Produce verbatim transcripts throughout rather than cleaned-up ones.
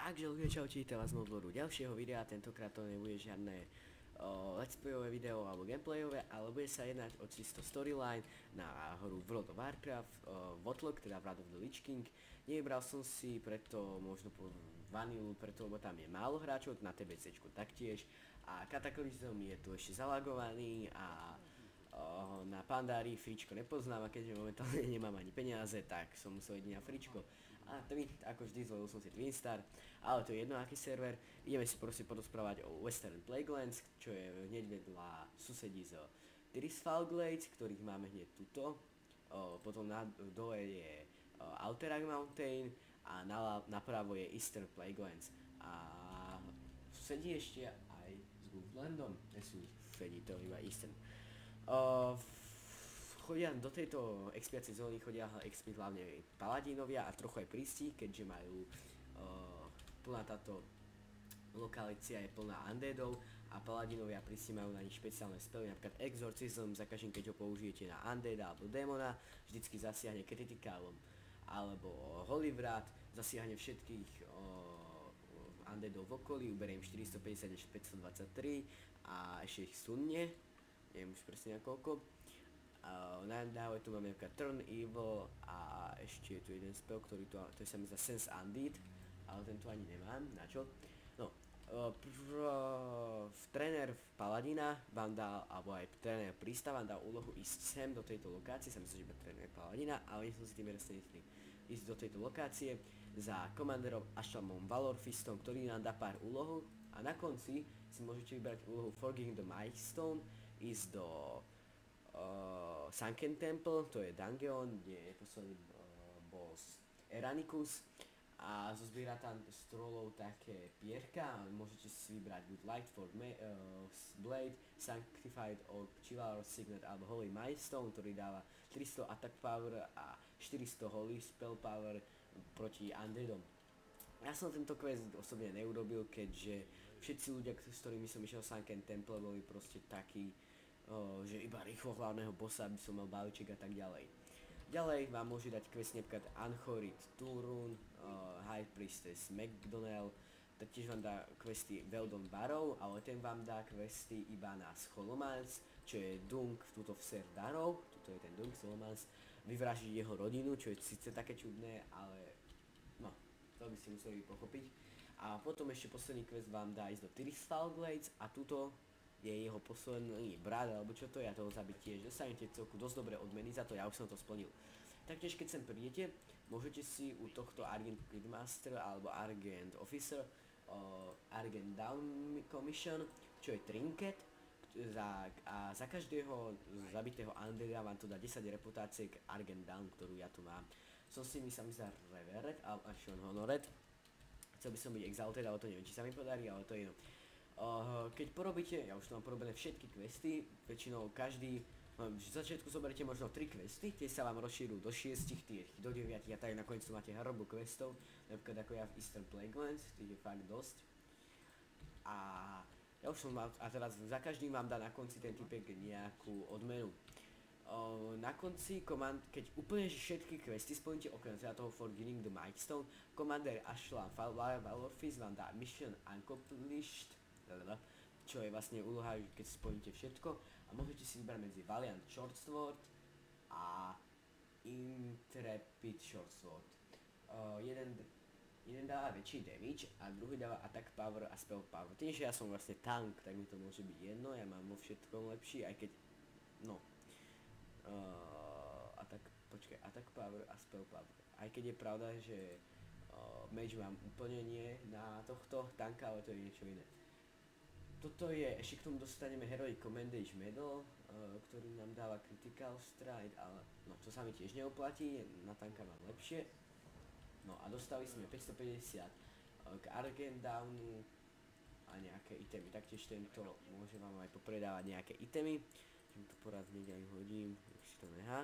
Takže ľudia, čaute, vítam vás z dvoru ďalšieho videa, tentokrát to nebude žiadne uh, let's playové video alebo gameplayové, ale bude sa jednať o čisto storyline na hru World of Warcraft, uh, Votlok, teda Wrath of the Lich King. Nevybral som si preto možno po vanilu, preto lebo tam je málo hráčov, na TBCčku taktiež a Kataklizm je tu ešte zalagovaný a Uh, na Pandári fričko nepoznám a keďže momentálne nemám ani peniaze, tak som musel jedine na fričko. A Twin, ako vždy zvolil som si Twinstar, ale to je jedno aký server. Ideme si proste porozprávať o Western Plaguelands, čo je hneď vedľa susedí z Tirisfal Glades, ktorých máme hneď tuto. Uh, potom na dole je uh, Alterac Mountain a na, napravo je Eastern Plaguelands. A susedí ešte aj s Goodlandom, nesú susedí, to iba Eastern. Uh, chodia do tejto expiacej zóny chodia expiť hlavne paladínovia a trochu aj prísti, keďže majú uh, plná táto lokalícia je plná undeadov a paladínovia prísti majú na nich špeciálne spely, napríklad exorcism, za každým keď ho použijete na undeada alebo démona, vždycky zasiahne kritikálom, alebo holy vrat, zasiahne všetkých uh, undeadov v okolí, uberie im štyristopäťdesiat až päťstodvadsaťtri a ešte ich sunne. Neviem už presne na koľko. Uh, na dáve tu máme nejaká Turn Evil a ešte je tu jeden spell, ktorý tu, to sa mi za Sense Undead, ale tento ani nemám, na čo? No, uh, v tréner v Paladina vám dal, alebo aj tréner Prísta vám dal úlohu ísť sem do tejto lokácie, sa myslím, že iba tréner Paladina, ale nie som si tým jasne istý. Ísť do tejto lokácie za komanderom Ashlamom Valorfistom, ktorý nám dá pár úlohu a na konci si môžete vybrať úlohu Forging the Milestone, ísť do uh, Sunken Temple, to je dungeon, kde je posledný uh, boss Eranicus a zozbiera tam z trollov také pierka a môžete si vybrať buď Lightford uh, Blade, Sanctified Orb, Chivalrous Signet alebo Holy Milestone, ktorý dáva tristo attack power a štyristo holy spell power proti undeadom. Ja som tento quest osobne neurobil, keďže všetci ľudia, s ktorými som išiel Sunken Temple, boli proste takí, oh, že iba rýchlo hlavného bossa, aby som mal balíček a tak ďalej. Ďalej vám môže dať quest napríklad Anchorit Turun, uh, High Priestess McDonnell, taktiež vám dá questy Weldon Barrow, ale ten vám dá questy iba na Scholomance, čo je Dunk tuto v Ser Darrow, tuto je ten Dunk Scholomance, vyvražiť jeho rodinu, čo je síce také čudné, ale no, to by si museli pochopiť. A potom ešte posledný quest vám dá ísť do Tirisfal Glades a tuto je jeho posledný brat, alebo čo to je, a toho zabiť tiež. Dostanete celku dosť dobré odmeny za to, ja už som to splnil. Taktiež keď sem prídete, môžete si u tohto Argent Gridmaster alebo Argent Officer uh, Argent Down Commission, čo je trinket, za, a za každého zabitého undeada vám to dá desať reputácií k Argent Down, ktorú ja tu mám. Som si mi sami za Reveret a Ashon Honored. Chcel by som byť Exalted, ale to neviem, či sa mi podarí, ale to je jedno. Uh, keď porobíte, ja už tu mám porobené všetky questy, väčšinou každý, v začiatku zoberiete možno tri questy, tie sa vám rozšírujú do šiestich, tie do deviatich a tak nakoniec tu máte hrobu questov, napríklad ako ja v Eastern Plaguelands, tých je fakt dosť. A ja už som mal, a teraz za každým vám dá na konci ten typek nejakú odmenu. Uh, na konci, komand, keď úplne všetky questy splníte, okrem teda toho Forgetting the Milestone, Commander Ashlam Valorfist vám dá Mission Accomplished, čo je vlastne úloha, keď splníte všetko a môžete si vybrať medzi Valiant Shortsword a Intrepid Shortsword. Uh, jeden, jeden dáva väčší damage a druhý dáva attack power a spell power. Tým, že ja som vlastne tank, tak mi to môže byť jedno, ja mám vo všetkom lepší, aj keď, no, uh, attack, počkaj, attack power a spell power. Aj keď je pravda, že uh, mage mám úplne nie na tohto tanka, ale to je niečo iné. Toto je, ešte k tomu dostaneme Heroic Commendage Medal, uh, ktorý nám dáva Critical Stride, ale no, to sa mi tiež neoplatí, na tanka mám lepšie. No a dostali sme päťstopäťdesiat uh, k Argent Downu a nejaké itemy, taktiež tento môže vám aj popredávať nejaké itemy. Týmto poraz hneď aj hodím, nech si to nehá.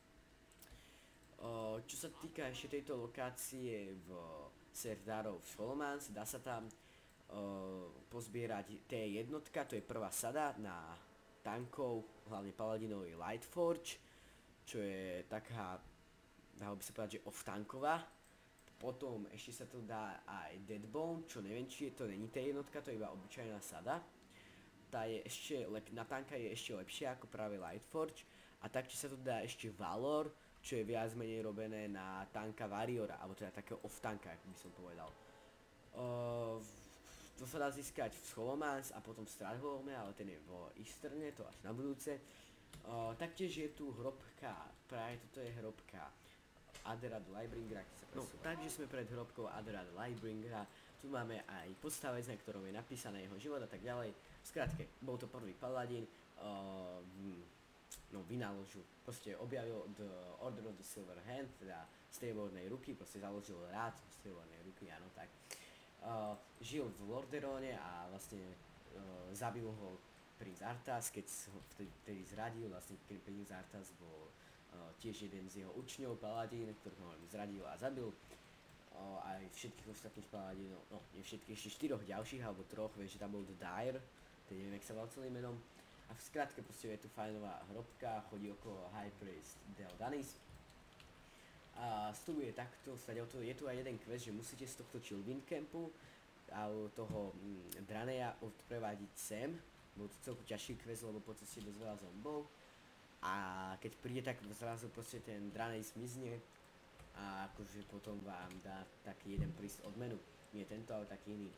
Uh, čo sa týka ešte tejto lokácie v Ser Darrow Scholomance, dá sa tam Uh, pozbierať T jednotka, to je prvá sada na tankov, hlavne Paladinovi Lightforge, čo je taká, dalo by sa povedať, že off-tanková. potom ešte sa tu dá aj Deadbone, čo neviem, či je to není tá jednotka, to je iba obyčajná sada. Tá je ešte, lep, na tanka je ešte lepšia ako práve Lightforge. A taktiež sa tu dá ešte Valor, čo je viac menej robené na tanka Warriora, alebo teda takého off-tanka, ako by som povedal. Uh, to sa dá získať v Scholomance a potom v Stratholme, ale ten je vo Easterne, to až na budúce. Uh, taktiež je tu hrobka, práve toto je hrobka Adera the Lightbringera, no, takže sme pred hrobkou Adera the Lightbringera, tu máme aj podstavec, na ktorom je napísané jeho život a tak ďalej. V skratke, bol to prvý paladín, uh, no vynaložil, proste objavil The Order of the Silver Hand, teda striebornej ruky, proste založil rád striebornej ruky, áno tak. Uh, žil v Lordaerone a vlastne uh, zabil ho princ Arthas, keď ho vtedy, vtedy zradil, vlastne keď princ Arthas bol uh, tiež jeden z jeho učňov, paladín, ktorého ho zradil a zabil. Uh, aj všetkých ostatných paladínov, no nie všetkých, ešte štyroch ďalších, alebo troch, vieš, že tam bol The Dire, ten neviem, jak sa mal celým menom. A v skratke proste je tu fajnová hrobka, chodí okolo High Priest Deldanis. A vstupuje takto, je tu aj jeden quest, že musíte z tohto Chillwind Campu a toho mm, Draneja odprevadiť sem. Bol to celku ťažší quest, lebo po ceste dosť veľa zombov. A keď príde, tak zrazu proste ten Dranej zmizne a akože potom vám dá taký jeden príst odmenu. Nie tento, ale taký iný.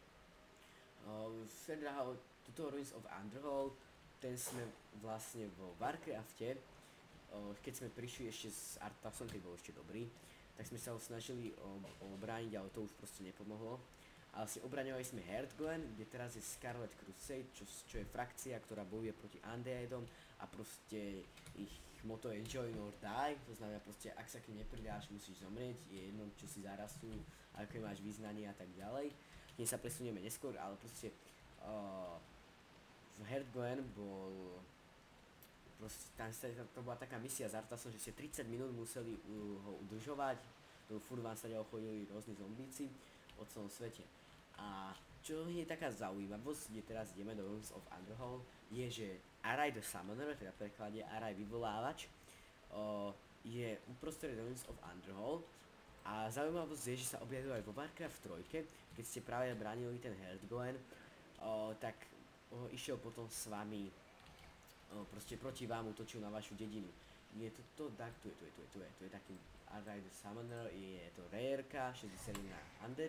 Uh, tuto Ruins of Underhall, ten sme vlastne vo Warcrafte. Keď sme prišli ešte s Arthasom, keď bol ešte dobrý, tak sme sa ho snažili obrániť, ale to už proste nepomohlo. A vlastne obraňovali sme Heartglen, kde teraz je Scarlet Crusade, čo, čo je frakcia, ktorá bojuje proti Undeadom a proste ich motto je Join or Die, to znamená proste, ak sa k nim nepridáš, musíš zomrieť, je jedno, čo si zarastú, aké máš význanie a tak ďalej. K nej sa presunieme neskôr, ale proste uh, v Heartglen bol proste, tam sa, to bola taká misia s Arthasom, že ste tridsať minút museli uh, ho udržovať, to furt vám sa ďalej chodili rôzni zombíci po celom svete. A čo je taká zaujímavosť, kde teraz ideme do Ruins of Underhall, je, že Arai the Summoner, teda v preklade Arai vyvolávač, uh, je uprostred Ruins of Underhall. A zaujímavosť je, že sa objavil aj vo Warcraft tri, keď ste práve bránili ten Heartglen, uh, tak uh, išiel potom s vami proste proti vám útočil na vašu dedinu. Je to to, tak, tu je, tu je, tu je, tu je, tu je taký Arai the Summoner, je to rareka, šesťdesiatsedem na Undead.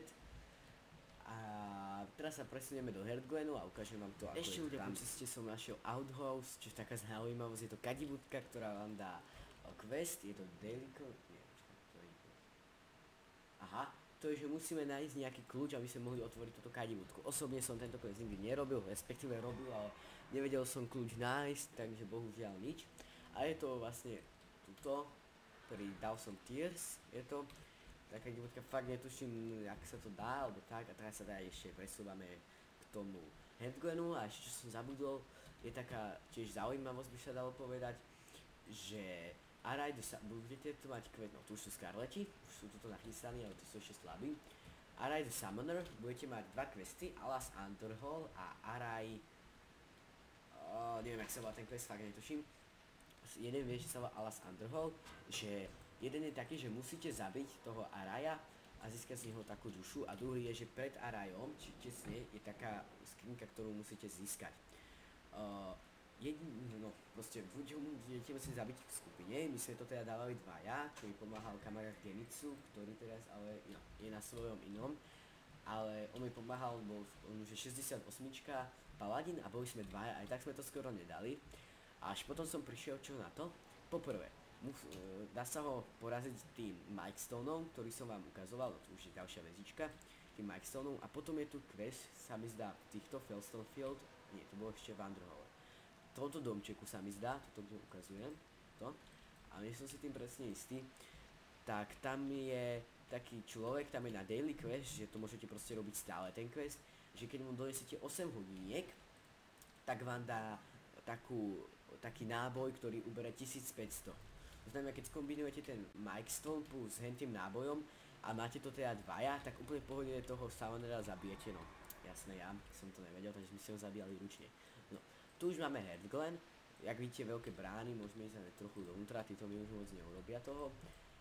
A teraz sa presunieme do Heartglenu a ukážem vám to, ako ešte je tam. Ešte ľudia, som našiel Outhouse, čiže taká zaujímavosť, je to kadibúdka, ktorá vám dá quest, je to daily code, nie, to je... Aha, to je, že musíme nájsť nejaký kľúč, aby sme mohli otvoriť túto kadibúdku. Osobne som tento quest nikdy nerobil, respektíve robil, ale nevedel som kľúč nájsť, takže bohužiaľ nič. A je to vlastne tuto, pri Dawson Tears, je to taká kadibúdka, fakt netuším, jak sa to dá, alebo tak, a teraz sa dá ešte presúvame k tomu Heartglenu. A ešte čo som zabudol, je taká tiež zaujímavosť, by sa dalo povedať, že Arai, budete tu mať quest, no tu už sú Scarleti, už sú tuto nachystaní, ale to sú ešte slabí. Arai the Summoner, budete mať dva questy, Alas Underhall a Arai... Uh, neviem, jak sa volá ten quest, fakt netuším. Jeden vie, že sa volá Alas Underhall, že jeden je taký, že musíte zabiť toho Araja a získať z neho takú dušu, a druhý je, že pred Arajom, či tesne, je taká skrinka, ktorú musíte získať. Uh, jedin, no, proste buď ho budete musieť zabiť v skupine, my sme to teda dávali dvaja, ktorý pomáhal kamarát Gemitsu, ktorý teraz ale no, je na svojom inom, ale on mi pomáhal, bol on už je šesťdesiatosem paladín a boli sme dvaja, aj tak sme to skoro nedali. Až potom som prišiel čo na to. Poprvé, mus, e, dá sa ho poraziť tým Mikestoneom, ktorý som vám ukazoval, to už je ďalšia väzička, tým Mikestoneom. A potom je tu quest, sa mi zdá, v týchto Fellstone Field, nie, to bolo ešte v Underhalle. Toto domčeku sa mi zdá, toto tu ukazujem, to. A nie som si tým presne istý, tak tam je taký človek, tam je na daily quest, že to môžete proste robiť stále ten quest, že keď mu donesete osem hodiniek, tak vám dá takú, taký náboj, ktorý ubere tisícpäťsto. To znamená, keď skombinujete ten Mikestone plus hentým nábojom a máte to teda dvaja, tak úplne pohodne toho Summonera zabijete, no. Jasné, ja som to nevedel, takže sme si ho zabíjali ručne. No, tu už máme Heartglen, jak vidíte veľké brány, môžeme ísť aj trochu dovnútra, títo mi už moc neurobia toho.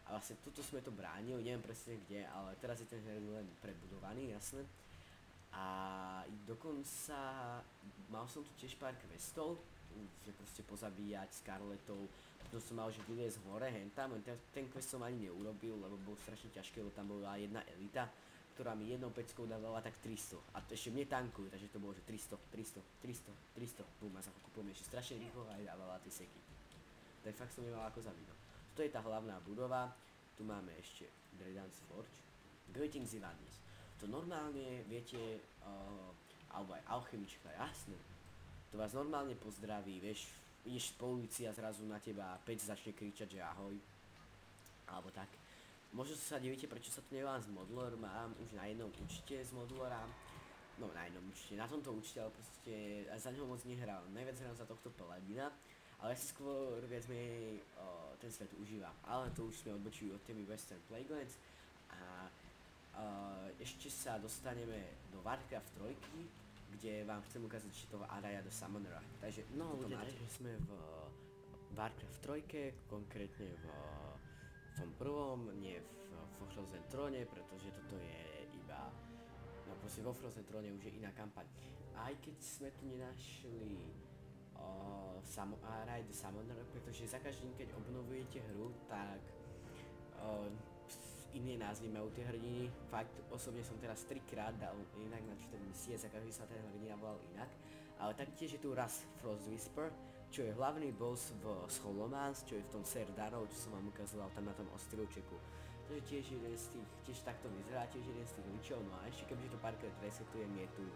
A vlastne tuto sme to bránili, neviem presne kde, ale teraz je ten Herd len prebudovaný, jasné. A dokonca mal som tu tiež pár questov, že proste pozabíjať Scarletov, potom som mal, že vyliezť hore, hentam, len ten, ten quest som ani neurobil, lebo bol strašne ťažké, lebo tam bola jedna elita, ktorá mi jednou peckou dávala tak tristo. A to ešte mne tankujú, takže to bolo, že tristo, tristo, tristo, tristo, bum, a za chvíľku ešte strašne rýchlo aj dávala tie seky. Tak fakt som nemal ako zabiť. To je tá hlavná budova, tu máme ešte Dredan's Forge, Greetings Ivadis. To normálne, viete, uh, alebo aj alchemička, jasné. To vás normálne pozdraví, vieš, ideš po ulici a zrazu na teba päť začne kričať, že ahoj. Alebo tak. Možno sa divíte, prečo sa to nevolám z Modlor, mám už na jednom účte z Modlora. No na jednom účte, na tomto účte, ale proste za neho moc nehral. Najviac hrám za tohto Paladina, ale ja si skôr viac menej uh, ten svet užívam. Ale to už sme odbočili od témy Western Plaguelands a uh, ešte sa dostaneme do Warcraft tri, kde vám chcem ukázať ešte toho Araja do Summonera. Takže no ľudia, takže sme v Warcraft tri, konkrétne v tom prvom, nie v, v Frozen Throne, pretože toto je iba, no proste vo Frozen Throne už je iná kampaň. Aj keď sme tu nenašli uh, Samo, Araj the Summoner, pretože za každým, keď obnovujete hru, tak uh, iné názvy majú tie hrdiny. Fakt, osobne som teraz trikrát dal inak načítať misie, za každý sa ten hrdina volal inak. Ale taktiež je tu raz Frost Whisper, čo je hlavný boss v Scholomance, čo je v tom Serdarov, čo som vám ukazoval tam na tom ostrovčeku. To je tiež jeden z tých, tiež takto vyzerá, tiež jeden z tých ličov, no a ešte kebyže to párkrát resetujem, je tu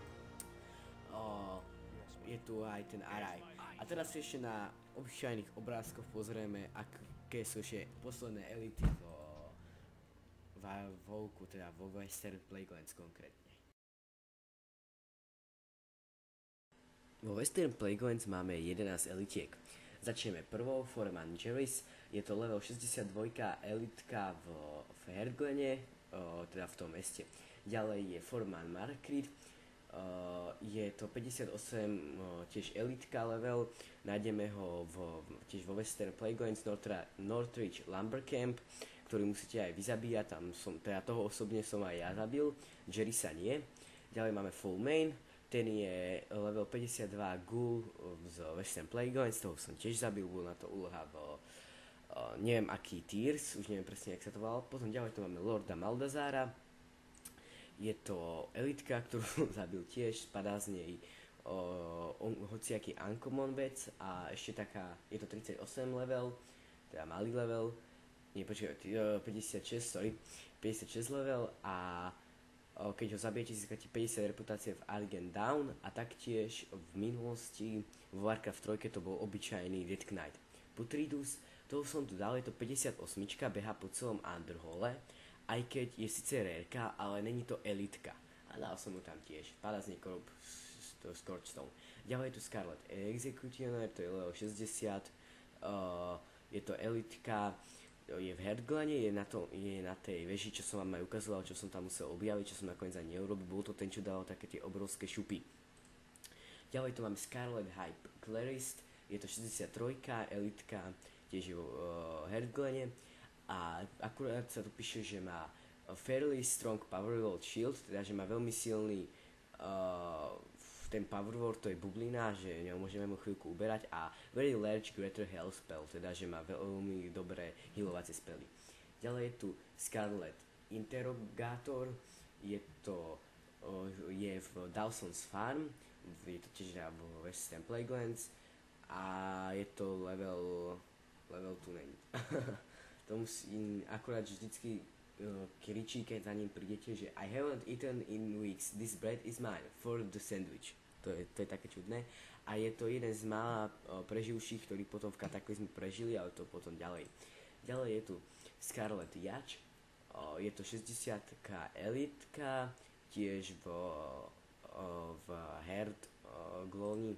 o, je tu aj ten Araj. A teraz si ešte na obyčajných obrázkoch pozrieme, aké sú ešte posledné elity vo Volku, teda vo Western Plaguelands konkrétne. Vo Western Plaguelands máme jedenásť elitiek. Začneme prvou, Foreman Jerris, je to level šesťdesiatdva elitka v, v Herdglene, uh, teda v tom meste. Ďalej je Foreman Markrid, uh, je to päťdesiatosem uh, tiež elitka level, nájdeme ho v, tiež vo Western Plaguelands Northra, Northridge Lumber Camp, ktorý musíte aj vyzabíjať, tam som, teda toho osobne som aj ja zabil, Jerrisa nie. Ďalej máme Full Main, ten je level päťdesiatdva Ghoul z Western Plaguelands, toho som tiež zabil, bol na to úloha v uh, neviem aký Tears, už neviem presne jak sa to volalo. Potom ďalej tu máme Lorda Maldazára, je to elitka, ktorú som zabil tiež, spadá z nej uh, on, hociaký uncommon vec a ešte taká, je to tridsaťosem level, teda malý level, nie počkaj, uh, päťdesiatšesť, sorry, päťdesiatšesť level a keď ho zabijete, získate päťdesiat reputácie v Argen Down a taktiež v minulosti v Warcraft tri to bol obyčajný Death Knight. Putridus, toho som tu dal, je to päťdesiatosem, beha po celom Underhole, aj keď je síce rareka, ale není to elitka. A dal som mu tam tiež, pada z niekoho Scorchstone. Ďalej je tu Scarlet Executioner, to je level šesťdesiat, uh, je to elitka, je v Herdglene, je na, to, je na tej veži, čo som vám aj ukazoval, čo som tam musel objaviť, čo som nakoniec ani neurobil, bol to ten, čo dal také tie obrovské šupy. Ďalej tu máme Scarlet Hype Clarist, je to šesťdesiattri, elitka, tiež je v uh, Herdglene a akurát sa tu píše, že má fairly strong power wall shield, teda že má veľmi silný uh, ten power word, to je bublina, že môžeme mu chvíľku uberať a very large greater health spell, teda že má veľmi dobré healovacie spely. Ďalej je tu Scarlet Interrogator, je to uh, je v Dawson's Farm, je to tiež v Western Plaguelands a je to level level tu není. To musím akurát vždycky uh, kričí, keď za ním prídete, že I haven't eaten in weeks, this bread is mine for the sandwich. To je, to je také čudné. A je to jeden z mála uh, preživších, ktorí potom v kataklizmu prežili, ale to potom ďalej. Ďalej je tu Scarlet Yacht, uh, je to šesťdesiatka elitka, tiež v, uh, v Herd uh, Gloni,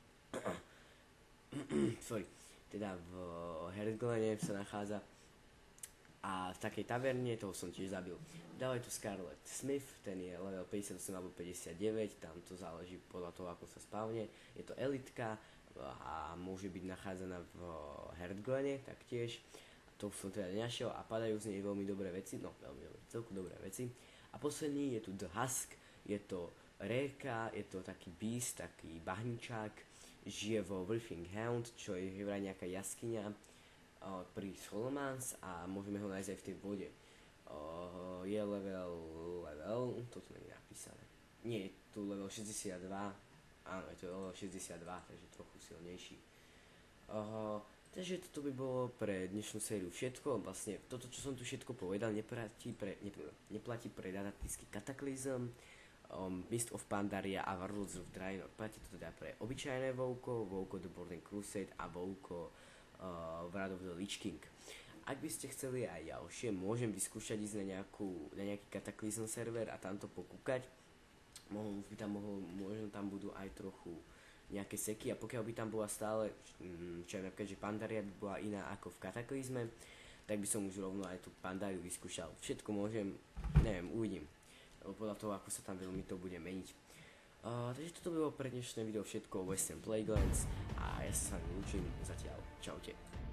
sorry, teda v Herdglene sa nachádza a v takej taverne, toho som tiež zabil. Ďalej tu Scarlet Smith, ten je level päťdesiatosem alebo päťdesiatdeväť, tam to záleží podľa toho, ako sa spavne. Je to elitka a môže byť nachádzaná v Herdglene taktiež. to som teda nenašiel a padajú z nej veľmi dobré veci, no veľmi dobré, celku dobré veci. A posledný je tu The Husk, je to réka, je to taký beast, taký bahničák, žije vo Wolfing Hound, čo je vraj nejaká jaskyňa uh, pri Solomans a môžeme ho nájsť aj v tej vode. Uh, je level, level, to tu nie je napísané. Nie, je tu level šesťdesiatdva, áno, je to level šesťdesiatdva, takže trochu silnejší. Uh, takže toto by bolo pre dnešnú sériu všetko. Vlastne toto, čo som tu všetko povedal, neplatí pre, neplatí pre dadatísky Cataclysm, um, Mist of Pandaria a Warlords of Draenor. Platí to teda pre obyčajné Vouko, Vouko The Burning Crusade a Vouko uh, Wrath of the Lich King. Ak by ste chceli aj ďalšie, môžem vyskúšať ísť na, nejakú, na nejaký Cataclysm server a tam to pokúkať. Mohol by tam, mohol, možno tam budú aj trochu nejaké seky a pokiaľ by tam bola stále, čo je napríklad, že Pandaria by bola iná ako v Kataklizme, tak by som už rovno aj tú Pandariu vyskúšal. Všetko môžem, neviem, uvidím, podľa toho, ako sa tam veľmi to bude meniť. Uh, takže toto by bolo pre dnešné video všetko o Western Plaguelands a ja sa s vami lúčim zatiaľ. Čaute.